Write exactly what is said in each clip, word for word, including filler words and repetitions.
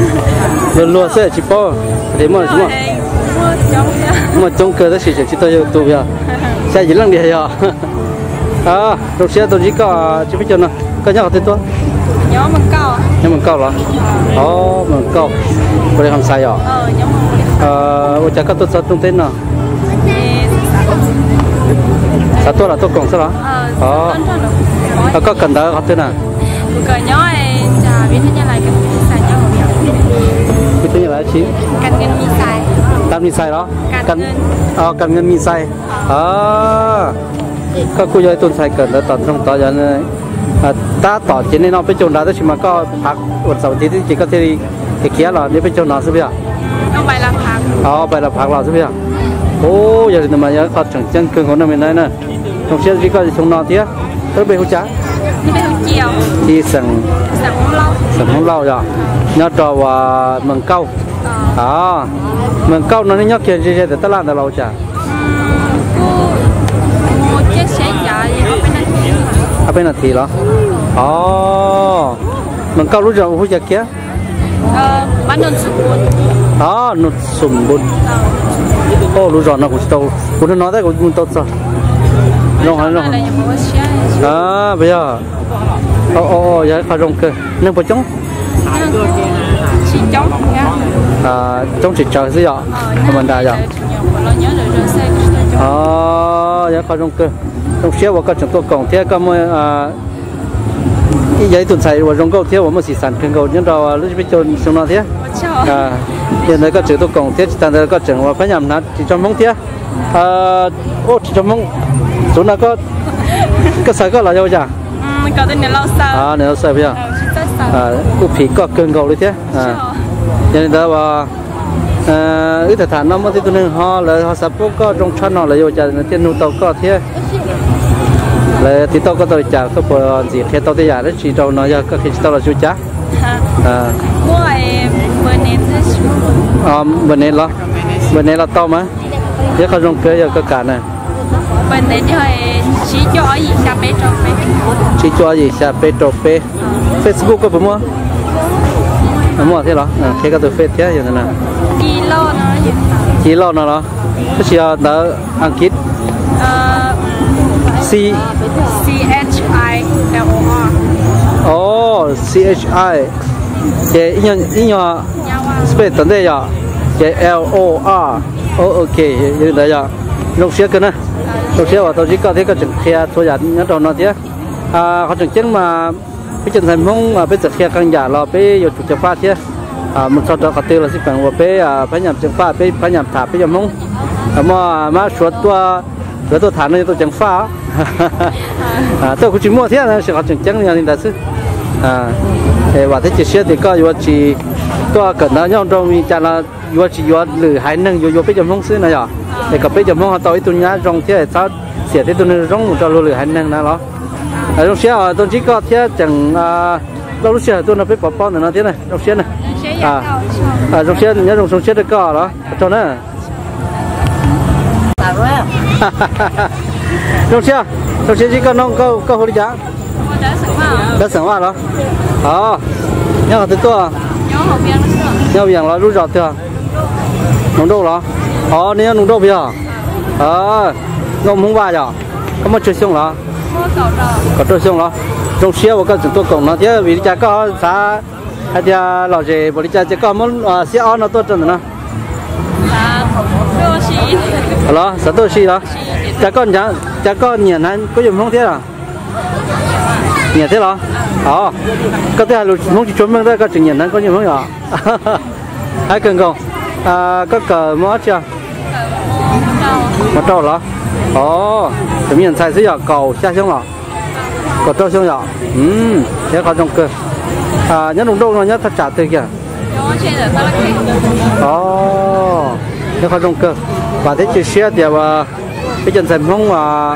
luôn luôn sẽ chỉ bao để mà mà mà trong cơ đó chỉ chỉ tôi tụ vậy xe gì lăng địa vậy à đầu xe tôi chỉ có chỉ biết cho nó có nhau tên tôi nhóm mình cao nhóm mình cao rồi oh mình cao có thể làm sai rồi ờ nhóm ờ ủa chắc có tôi sao tung tên nào sao tôi là tôi còn sao đó ờ ờ có cần đó học tên nào cái nhóm này chả biết thế nào lại cái sai nhau biết thế nào lại chứ cần ngân mi sai tam mi sai đó cần ờ cần ngân mi sai ờ các cô giáo tuần sai cần đã tận trong tỏ giờ này ta tỏ trên này nó phải trồng đá đó chỉ mà cóผักอดเสาร์อาทิตย์chỉ có thể thì kia là nếu phải trồng nó sẽ biết không phải làผัก ờ phải làผักlà sẽ biết ô giờ thì mà giờ họ trồng chân cứng của nó mình đây nè trồng xe chỉ có trồng nó thế tới bây hút chả bây hút chiều thì sừng sừng không lâu sừng không lâu rồi nhớ trò và mừng câu à mừng câu nó nhắc kia gì để ta làm được lâu chả một chiếc xe dài ở bên này thì đó oh mình câu lúc rồi hút chả kia bán nốt sùm bún đó nốt sùm bún ô lúc rồi nó cũng tàu cũng nói đấy cũng tốt rồi rong hả rong à bây giờ ô ô ô giờ phải rong cơ nên phải chống chỉ chống à chống chỉ chờ gì vậy mình đã rồi à giờ phải rong cơ rong xe vào cái chỗ tôi còn thế có mấy à cái giấy tuần sai vào rong câu thế vào một xí sản khinh câu nhưng đó lúc bây giờ xong nó thế à hiện nay có chữ tôi còn thế tạm thời có chữ và phải nhầm nó chỉ trong mông thế à ô chỉ trong mông chỗ nào có có sai có là đâu chả có tên là lâu sao à nếu sai bây giờ à cụ phí có cơn gầu đấy thế à nên đó là à ít thời gian nó mới thấy tôi nên họ là họ sắp có trong chân họ là vô chả là trên nút tàu có thế là thì tàu có tàu chả có bộ gì khi tàu tới giờ đấy chỉ tàu nói giờ có khi tàu là chú chả à mua bên này à bên này là bên này là tàu mà thếเขาtrong cái giờ có cả này bên này thì chỉ cho gì xa bé cho bé chỉ cho gì xa bé cho bé Facebook có phải mua mua thế đó thế có từ Facebook thế như thế nào kilo nó kilo nó đó cái gì đó anh kít C C H I L O R oh C H I cái ý nhân ý nhau space tận đây giờ cái L O R oh ok như thế giờ lúc xưa cơ nè lúc xưa tôi chỉ có thấy cái chừng kia thôi giờ nhớ đâu nó thế à họ chừng chân mà cái chừng thành phong mà bây giờ kia càng giả lo bây giờ chụp pha thế à một số đó có tiêu là sẽ bằng bây à phải nhầm chừng pha bây phải nhầm thả bây giờ mông mà mà số tua rồi tôi thả này tôi chừng pha à tôi cũng chỉ mua thế là sẽ họ chừng chân như thế đấy à thì và thế chỉ xe thì có vừa chỉ tôi cần nó nhau trong vì chả là vừa chỉ vừa lử hai nâng vừa vừa bây giờ mông xứ này à thì có bây giờ mông họ tới tôi nhá trong thế sao xỉa thế tôi nên rong cho lử hai nâng nào đó ở trong xe tôi chỉ có thế chẳng đâu lúc xe tôi nó biết bỏ bao nữa nó thế này trong xe này à à trong xe nhớ trong xe được có đó cho nó trong xe trong xe chỉ có nông câu câu hồi giá đã sẵn vào đó ờ nhớ từ tôi nhớ biển là rút giọt chưa nông đâu đó ờ nếu nông đâu bây giờ ờ ngông không vào giờ có một chút xung đó có chút xung đó trong xe của các chúng tôi cùng nó chứ vì cha có xã hay là lò gì bởi cha chỉ có muốn xe on nó tốt hơn nữa đó sao tôi xí đó cha con cha cha con nhìn anh có dùng không thế à nhìn thế đó ờ có thể là không chỉ chuẩn bị đây có chừng nhìn anh có dùng không nhở hay cần không à có cờ mót chưa một trâu đó ồ tự nhiên sai sẽ giờ cầu xa xuống rồi có trâu xuống rồi ừm thế có trong cơ à nhớ đúng đâu nó nhớ thật trả từ kìa ồ thế có trong cơ và thế chia sẻ thì cái chân sản không mà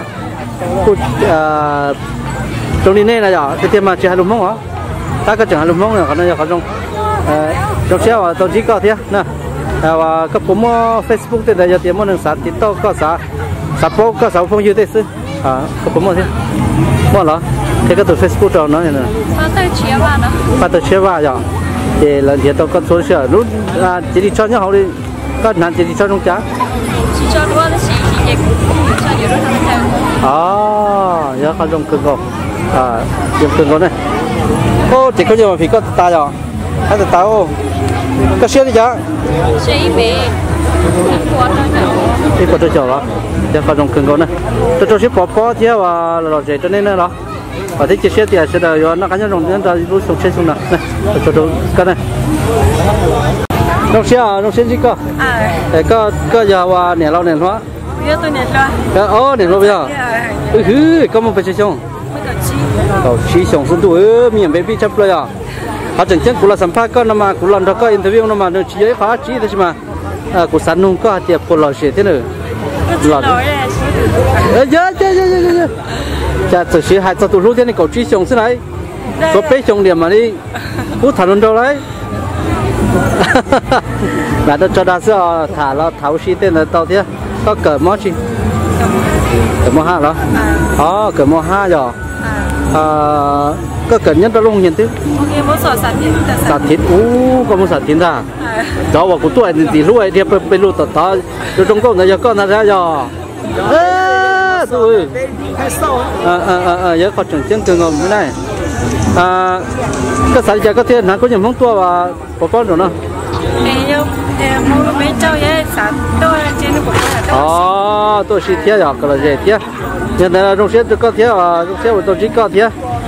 trong đi này là giờ cái tiền mà chỉ hai lúm mông hả ta có chẳng hai lúm mông này còn nó có trong trong xe và tôi chỉ có thế nè và các phụ mua Facebook thì là giờ tiền mua được sản TikTok có sản sản phố có sản phong YouTube chứ à các phụ mua thế mua đó thế cái từ Facebook rồi nó này nè phát từ chia vào đó phát từ chia vào rồi thì lần thì tôi có số sửa lúc à chỉ đi cho nhau họ đi có nạn chỉ đi cho trong chả chỉ cho đua là chỉ chỉ cho nhiều lúc thằng à nhớ con trong cưng không à dùng cưng con này ô chỉ có nhiều mà phải có ta rồi hay là tao có xe đi chả xe về đi qua tôi chờ đó để con trong cưng con này tôi cho ship bỏ bỏ theo và rồi chạy cho nên nó và thế chiếc xe thì sẽ đợi nó cá nhân đồng nhân ra lúc xuống xe xuống nào này cho tôi cái này đồng xe à đồng xe gì cơ để có có giờ và nè lâu nè hóa bây giờ tôi nè lo cái ô nè lâu bây giờ ừ hứ có một phải xong oh chi xong xuống tuổi miền baby chấp rồi à họ chẳng chẳng cũng là sản phẩm có nó mà cũng làm đó có interview nó mà nó chỉ ấy phá chỉ thôi mà à cũng sản nung có tiệp của lò xế thế nữa lò ờ dạ dạ dạ dạ chả thực sự hai tụi lúc thế này cậu truy xong thế này có bé xong điểm mà đi cú thả luôn đâu đấy là nó cho đa số thả nó tháo xí tên là tao thế có cỡ món gì cỡ món ha đó ờ cỡ món ha rồi à có cỡ nhất đó luôn nhìn thứ sạt thịt ú có một sạt thịt à đó vào của tôi thì lúc ấy thì bên lúc tao tao tôi trong công này con nó ra rồi tôi à à à à giờ có trường chân trường ngầm thế này à cái sản phẩm có thể là có những món tua và có con rồi nó à tôi chỉ thế rồi cái là gì thế nhưng mà trong xe tôi có thế à trong xe của tôi chỉ có thế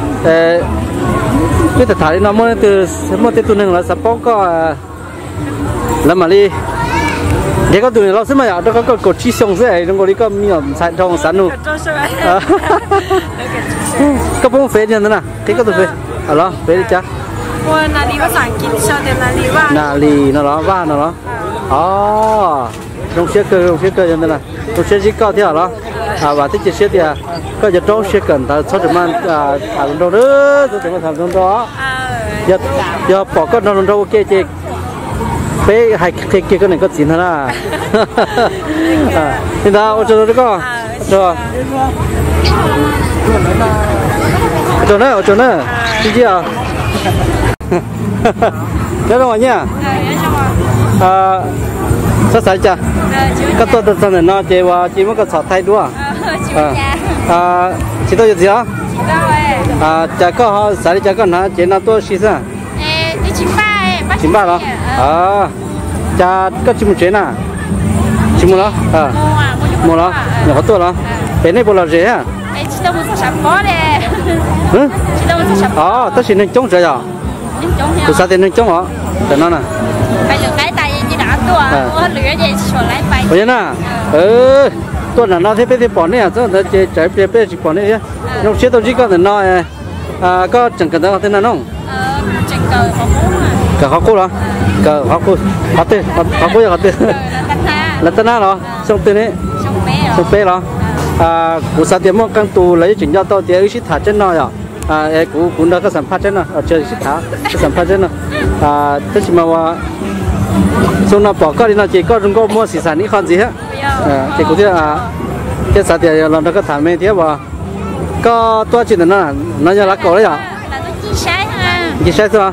cái thật thải nó mới từ mới từ tuần là sắp bóc có làm mà đi để có tụi nó xem mà đó có có cột chi xong thế trong cái có miệng sản trong sản luôn có bông phê như thế nào thế có tụi phê à đó phê đi cha nà lì có sản kỹ sao để nà lì va nà lì nó đó va nó đó à trong xe cơ trong xe cơ như thế nào trong xe chỉ có thế đó à và thích xe thì có giờ trong xe cần ta số điểm ăn à thằng đâu nữa số điểm thằng đó giờ giờ bỏ con đâu đâu ok chị bé hai cái cái cái này có gì nữa à thì nào ở chỗ đó có rồi ở chỗ này ở chỗ này cái gì à thế đâu nhá à sao sai chả cái tôi tôi này nó chỉว่าchỉ mới có sọt thay đua à chỉ tôi gì á à chả có họ sai chả có nó chỉ nó tôi xí sao chín ba đó à cha có chim chế nè chim mua đó à mua đó nhỏ tuổi đó bên này bao là rẻ à à tất nhiên nên chống rẻ à từ sao thì nên chống hả để nó nè bây giờ nè ừ tôi là nó thế bây giờ bỏ này à chắc là chế trái bây giờ chỉ bỏ này chứ nhưng chế tôi chỉ có thể nói à có chẳng cần đâu thế nào không cả họ cô đó cả họ cô họ tên họ cô họ tên là tên nào đó xong tên đấy xong bé đó à cụ sao tiền mua căn tù lấy chỉnh cho tôi thì ấy thả trên nó rồi à cụ cũng đã có sản phẩm trên nó ở chơi xích thả cái sản phẩm trên nó à tức là mà xong nó bỏ cái đi nó chỉ có chúng có mua xỉ sản ít con gì hết à thì cũng thế à cái sản tiền làm nó có thả mê thế và có toa chuyện nó nó như lá cổ đấy à chị sai sao?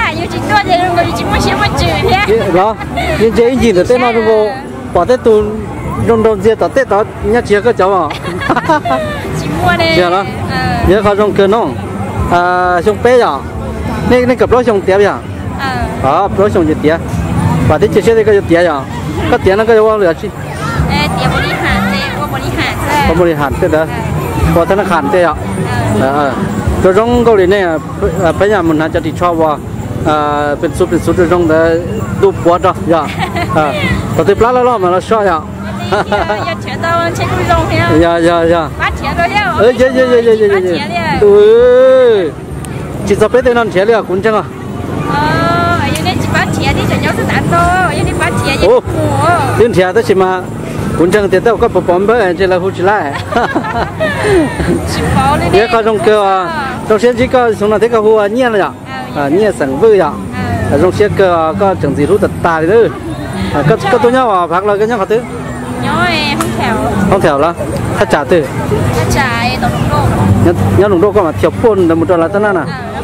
Đó, nhưng chị nhìn được tên nó rồi, bỏ tết tu, đông đông kia tao tết tao nhát chia cái cháu à? Chia đó, nhớ khó trong cơn không? À, trong bé à? Nên nên cặp đó trong tiệm à? À, đó trong gì tiệm? Và thế chị sẽ cái gì tiệm à? Cái tiệm nó cái gì lựa chi? Tiệm bồi hàn, tiệm bồi hàn. Có bồi hàn thế đó, có thế nó hàn thế à? À. Rồi trong câu này này bây giờ mình cho đi cho vàoเป็นซุปเป็นซุปตรงนั้นดูปวดอ่ะย่าตอนที่ปลาแล้วมันเราชอบย่า要切到切不中呀ย่าย่าย่า把切到了เอ้ยเย้เย้เย้เย้เย้เย้ดูจิตสเปรย์นั่นเฉลี่ยคุณจังอ่ะเอออันนี้จิบาเฉลี่ยนี่จะยาวสุดอันโตอันนี้บาเฉลี่ยยังหัวเรื่องเฉลี่ยแต่ชิมาคุณจังเดี๋ยวก็ปอมเบอร์จะละหุ่นชิล่าชิปอเลยเนี่ยเขาต้องเกลือต้องเชื่อที่ก็สงนัดที่เขาหัวเนี่ยเลยอ่ะเนี่ยสังเวยอ่ะต้องเชื่อเกลือก็จังสีรู้ตัดตาเลยก็ก็ตัวเนี้ยว่าพักเลยก็เนี้ยเขาตื้อย้อยห้องแถวห้องแถวแล้วถ้าจ่าตื้อถ้าจ่าตรงโลกเนี่ยเนี่ยหลงโลกก็มาเที่ยวปนแต่หมดตัวละตั้งนั้นน่ะ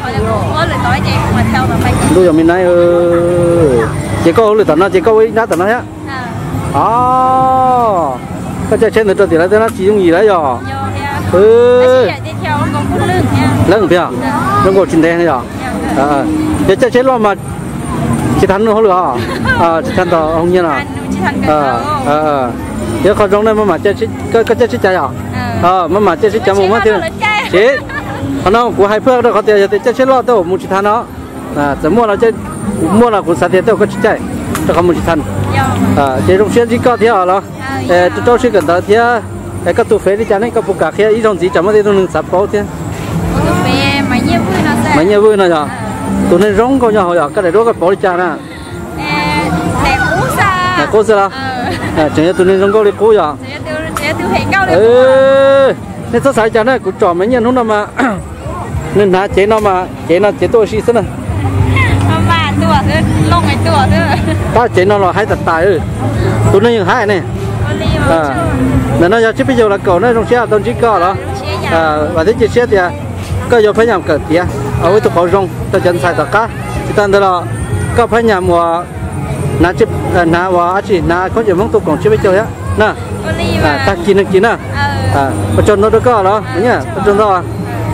Có lời nói chị mà theo là mày. Đôi giờ mình nói chỉ có lời tận nó chỉ có ý nhá tận nó nhá. À, cái chơi trên được thì lại nó chỉ dùng gì đấy rồi. Ừ. Lưng phải không? Lưng cổ chín đen hay sao? À, để chơi chết lo mà chỉ thắng nó được à? Chỉ thắng đó không như nào? À, à, nếu không trong đây mà mà chơi cái cái chơi chết chạy à? À, mà mà chơi chết chạy một mất tiền. Chết. Anh ông của hai phương đó có tiền thì chơi chết lo đâu một chỉ thắng nó. À, chỉ mua là chơi mua là cũng sát tiền đâu có chỉ chạy, cho không một chỉ thắng. À, chơi trong xuyên chỉ có thế à lo. Ê, tôi sẽ cần tới thế. Ê, các tụ phế đi chán ấy, các phụ cả kia ý trong gì chẳng có thể tôi nâng sắp bao thế. Tụ phế mấy nhiêu vui nó sẽ. Mấy nhiêu vui nó rồi. Tụi nên rong coi nhau rồi, cái này đó cái bỏ đi chán à. Ê, nè cú sa. Nè cú sa là. À, chẳng nhớ tụi nên rong coi đi cú rồi. Sẽ tiêu hệ cao đấy. Ừ, nên sao sai chán này, cũng trò mấy nhân hôm nào mà nên hả chế nó mà chế nó chế tôi xí xí này. Mà tua thôi, lông cái tua thôi. Ta chế nó là hai tật tài ừ. Tụi nên những hai này. À, nên nó giờ chứ bây giờ là cậu nó trong xe tao chỉ có đó. À, và thế chia sẻ thì có giờ phải làm cỡ tía, ở với tụi họ rong, tao chân sai tất cả. Chỉ cần đó có phải làm mà nãy chụp nãy và chỉ nãy có chuyện mong tụi còn chưa biết chơi á, nè. À, ta kín được kín à. À, bắt chân nó được có đó, đúng nhá, bắt chân đó.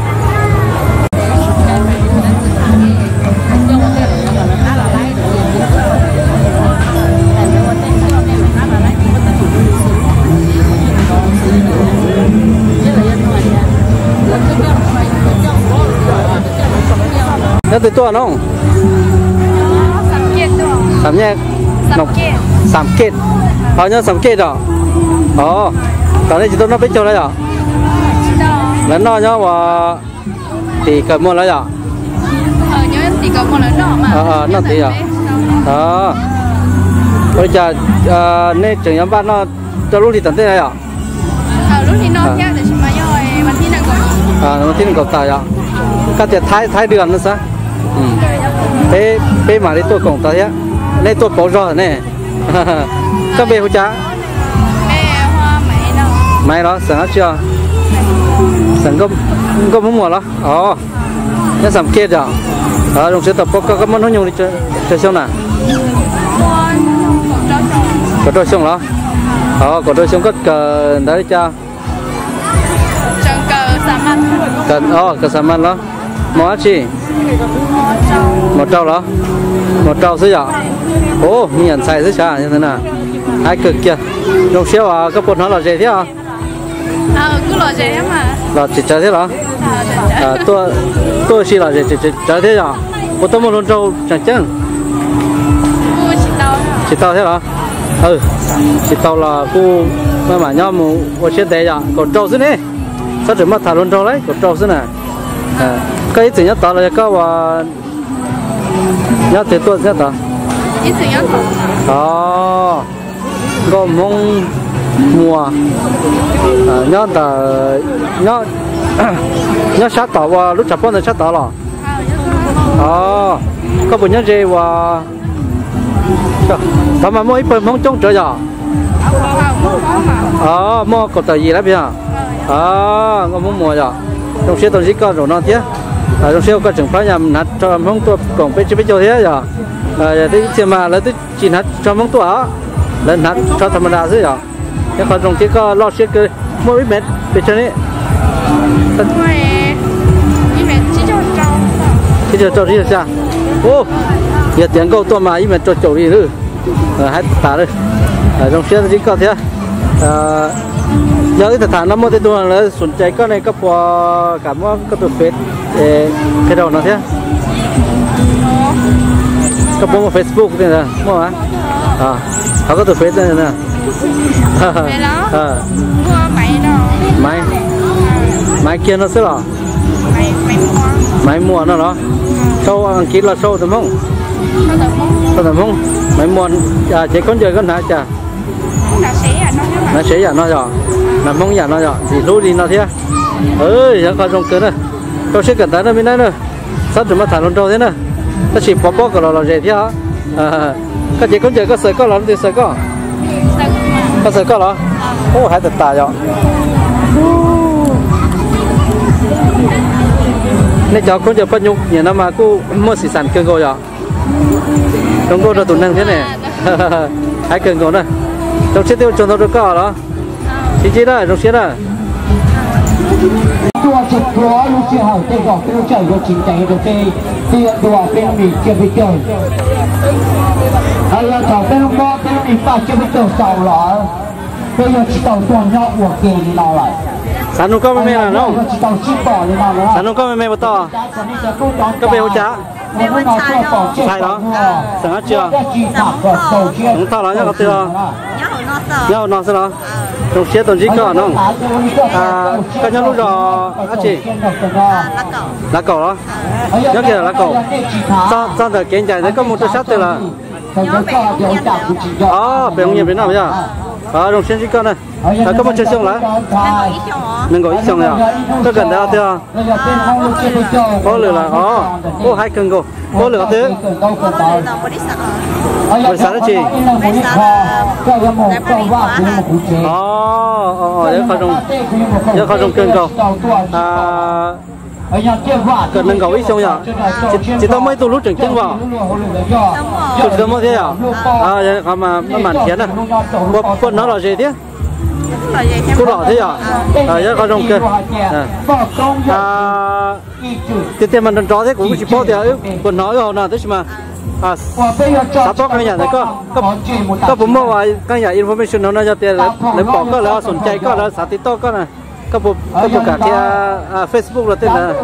Nó từ tua không? Sắm nhẹ. Sắm kết. Sắm kết. Bao nhiêu sắm kết rồi? Ồ, tao đây chỉ tôi nó biết chơi đấy rồi. Lớn nó nhá và thì cầm mua lấy rồi. Ờ nhớ thì cầm mua lấy nó mà. Ờ nó thì à. Đó. Bây giờ nên trường nhóm ban nó cho lúc thì tận thế này à? Ờ lúc thì nó theo để chúng mày rồi mà thi nào còn. À nó thi nào còn tài à? Cái tiền thái thái đường nữa sao? Ừ. Thế bé mà đi tôi còn tới á, đây tôi bỏ rồi nè. Các bé hỗ trợ. Bé hoa máy đâu? Máy đó, sẵn hết chưa? Sẵn có có muốn mua đó. Ồ, nó sắm kia rồi. Ở trong xe tập có các món nó nhung đi chơi chơi xong nè. Có đôi xong đó. Ờ, có đôi xong cất cờ đấy cho. Chẳng cờ xả mặt. Cần, ồ, cờ xả mặt đó. Món gì? Một trâu đó, một trâu xíu giờ, ô, nhìn xài xíu xa như thế nào, hai cực kia, trong xíu à, các bọn nó là gì thế à? À, cứ là gì mà? Là chỉ chơi thế đó, à, tôi, tôi chỉ là gì chỉ chỉ chơi thế à? Một tấm một con trâu chẳng chăng? Chỉ tao, chỉ tao thế đó, ừ, chỉ tao là cô, mà mà nhau một một chiếc đấy à, còn trâu xíu này, sao chỉ mất thả luôn trâu đấy, còn trâu xíu này, à, cái thứ nhất tao là cái và nhớ thế tôi sẽ tao ít sự nhớ đó có mong mùa à, nhớ ta nhớ nhớ sát tao và lúc chập con thì sát tao rồi à có bộ nhớ gì và tao mà mua ít phần mong trông trời giờ à mua cột tờ gì đó bây giờ à có mong mùa giờ trong xe tôi chỉ có rồi nó thế ở trong xe có trường phái nhầm nát cho mong tôi còn biết chưa biết cho thế giờ à thế thì mà lấy tôi chỉ nát cho mong tôi á lên nát cho thằng đa thế giờ cái còn trong kia có lo xe cơ mỗi mét về trên đấy chỉ cho cho đi sao ô giờ tiền câu tôi mà ít mét cho chỗ đi nữa hai tả đây ở trong xe chỉ có thế à nhớ cái thằng nó mua cái đồ là sủng trái cái này có bỏ cả mua cái đồ phết cái đầu nó thế có bỏ một Facebook thế này mua à àเขาก็ตัวเฟซนั่นนะไม้ไม้เกียนนั่นสิหรอไม้ม้วนนั่นเหรอโซ่อังกฤษเราโซ่ตัวมงโซ่ตัวมงไม้ม้วนอ่าเจ๊คนเจอกันนะจ้ะnó sẽ giả nó rồi là mong giả nó rồi thì lúc đi nó thế ơi giờ con trong cửa nữa tôi sẽ cẩn thận nó bên đây nữa sắp chúng ta thả luôn trâu thế nữa ta chỉ bỏ bỏ cái lò lò dễ thế hả à cái gì con chơi có sợi có lắm thì sợi có có sợi có lắm ô hai tật tà rồi nên cháu không cho bắt nhung nhà nó mà cô mua xỉ sản cơn gồ rồi trong cô là tụi năng thế này hai cơn gồ này trong xe tiêu trồng đâu được cả đó chị chị đó trong xe đó ตัวจุดร้อยลูกเชี่ยวเตะดอกลูกเชี่ยวจริงใจโดยเตะเตี้ยตัวเป็นมีเจ็บไปเจอไอ้เราเขาเป็นบ่เป็นมีป้าเจ็บไปเจอสาวหล่อเป็นเราชิดเอาตัวยอดหัวเกลีเราเลย sản nông có mấy là nó sản nông có mấy bao to có bèo chả sai đó sản hết chưa chúng ta nói cho tiêu nhau nó sao đó trong xe tuần chỉ có nó à cái nhau lúc đó á chị lá cẩu đó nhớ kìa lá cẩu sao sao giờ kiến chạy đấy có một cái sát từ là ờ bèo nhiều bên nào bây giờ ờ trong xe chỉ có này có một chiếc xe lá mình gọi ít xong rồi tôi cần đeo theo có lửa là ó có hai cân cô có lửa thế buổi sáng đó chị ó ó để không dùng để không dùng cân cô à cần nâng cầu ít xong rồi chỉ tao mấy tôi lúc chừng chân vào chừng tao mới thế à à còn mà nó màn chén à con nó là gì thế cô đỏ thế à à nhớ con rồng kia à thì tiền mình chó thế cũng chỉ bao tiền còn nói rồi nào thế mà à sao tốt cái nhà này có có có bố mua vào cái nhà information nó cho tiền lấy bỏ có là sủng chạy có là sao tí to có này có bộ có bộ cả cái Facebook là tên là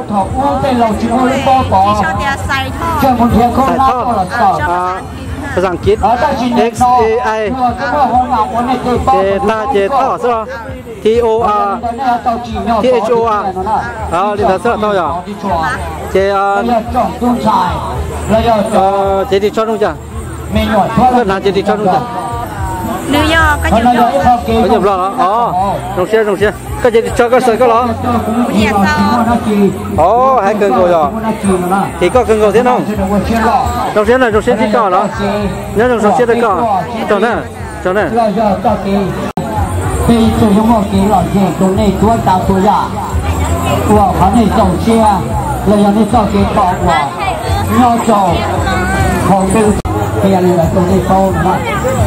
sai thọภาษาอังกฤษ X A I เจตาเจท่อใช่ไหม T O R T H O R อ่าลินดาสระท่ออย่างเจอ่าเออเจดีชอบนุ่งจ้ะก็นานเจดีชอบนุ่งจ้ะ New York có nhập rồi có nhập rồi ờ đồng xe đồng xe có 제 cho có sợi có lo ồ hai cân rồi rồi thì có cân rồi thế không đồng xe này đồng xe thì có đó nhớ đồng xe thì có cho nè cho nè thì chủ yếu một cái loại gì tụi này tụi tao tụi giả của họ này trồng xe là giờ này cho cái bỏ của nhau trồng không biết tiền là tụi này to mà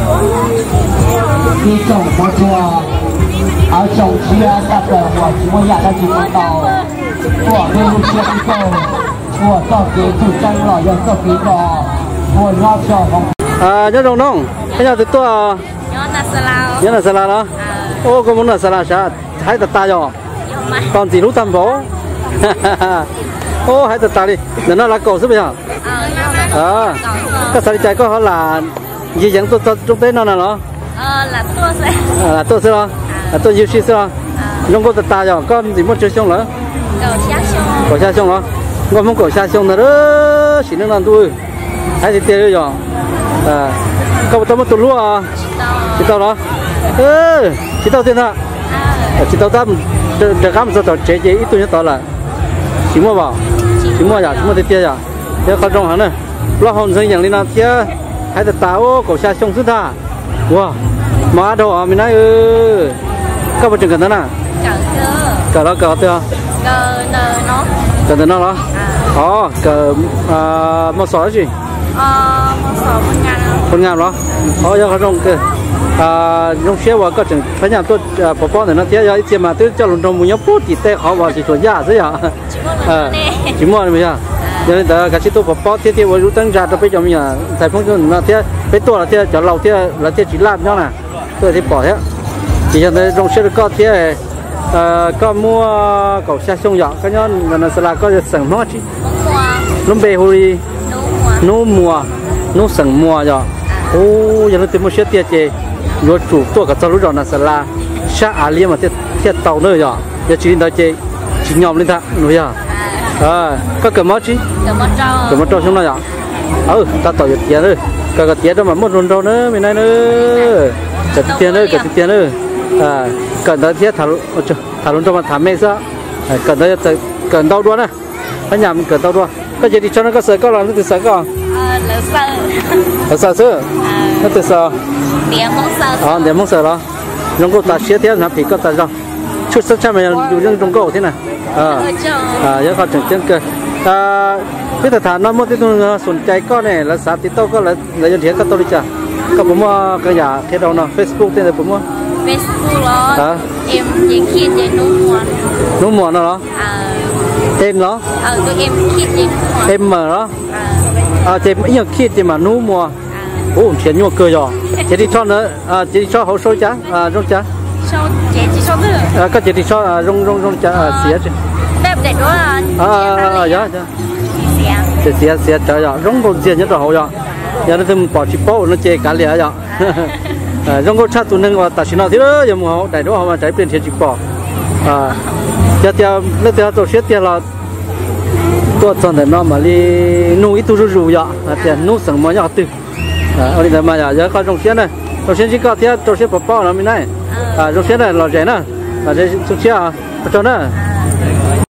đi trồng một chùa ở trồng xe đặt ở của chúng tôi nhà đã chỉ có tàu của bên lúc xe đi cầu của cho cái chủ tranh rồi giờ cho cái bò của nhau trồng à nhớ đồng nông bây giờ thì tôi nhớ là salad nhớ là salad đó ô có muốn là salad sao hãy đặt tay rồi còn gì lúc tam phố ô hãy đặt tay đi để nó là cầu giúp bây giờ à các sản chạy có họ là gì dẫn tôi trong tế nó là nó là tôi sẽ là tôi sẽ lo là tôi yêu xin sẽ lo trong có đặt tay rồi con gì muốn chơi xong nữa cầu xa xong đó con muốn cầu xa xong nữa đó chỉ nên làm tôi hãy thì tiền rồi à có tao mất tụi lúa à chỉ tao đó ơ chỉ tao tiền à chỉ tao tao để khám sao tao chế chế ít tôi nhất tao là chỉ mua vào chỉ mua giả chỉ mua tiền giả thế không trong hắn này lo hồn sinhอย่างนี้นะเที่ยให้แต่ตาโอ้cầu xa xong suốt ta wow má đồ à mình nói ư các bạn chừng cần thế nào cờ đó cờ tiêu cờ nó cờ nó đó ó cờ một sỏi gì một sỏi một ngàn một ngàn đó ó giờ không trong cái à trong xe vào có chừng phải nhà tôi bỏ bỏ để nó tiếc giờ ít mà tôi cho luôn trong một nhóm bút thì tê họ vào chỉ chuẩn giá thế à chỉ mua này bây giờ nên là cái tôi bỏ bỏ tiếc tiếc vào lúc tăng giá tôi phải cho mình à tại phong trào nó tiếc phải tôi là tiếc cho lâu tiếc là tiếc chỉ làm nhau nè tôi thì bỏ thế chỉ cho nên trong xe có tiếc có mua cầu xe xong rồi cái nhóm là là có sẵn nó chứ lúc về hồi nô mùa nô sẵn mùa rồi ô giờ nó tìm một xe tiếc gì rồi chủ tôi cả sau lúc đó là là xa à liêm mà tiếc tiếc tàu nữa rồi giờ chỉ nói chơi chỉ nhom lên thằng nữa rồi à có cầm mót chứ cầm mót trâu xuống đó rồi ừ ta tàu được tiền rồi cả cái tiền đó mà mất run rau nữa mình nói nữa cả tiền nữa cả tiền nữa à cần tới thiết thảo thảo luôn cho mà thảm mê sao cần tới cần đau đua nè anh nhầm cần đau đua cái gì thì cho nó có sợi có là nó từ sợi có là sợi là sợi sữa nó từ sợi điểm mông sợi à điểm mông sợi đó trong cô ta xé thế là thì có ta rồi chút sức cha mày dùng trong cổ thế này à à giờ họ chừng tiếng cơ à cái thời thản nó một cái tôi sủng trái con này là sáu tí tao có là là dân thiệt có tôi đi chả có bố mua cái nhà cái đâu nào Facebook tên là bố mua Facebook đó em chỉ khi chỉ nấu muộn nấu muộn đó em đó ờ tụi em khi chỉ em mà đó à chị mấy giờ khi chị mà nấu muộn ô chuyện nhưng mà cười rồi chị đi cho nữa à chị đi cho hậu sôi chả à rong chả sau chị chỉ sau nữa à các chị đi cho rong rong rong chả xía chứ đẹp đẹp đó à à dạ dạ xía xía xía trời ạ rong còn gì nhất là hậu rồi giờ nó thêm bỏ chip bao nó chơi cả lẻ rồi rong có chắc tụi nó tại sao nó thế đó giờ mà họ đại đó họ mà trái tiền tiền chip bỏ à giờ giờ nó giờ tôi xét tiền là tôi chọn để nó mà đi nuôi ít tôi rồi rồi ạ tiền nuôi sản mà nhỏ từ ở đây mà giờ giờ coi rong xét này rong xét chỉ có thế rong xét bỏ bao nó mới này à rong xét này là rẻ nè à đây rong xét à cho nó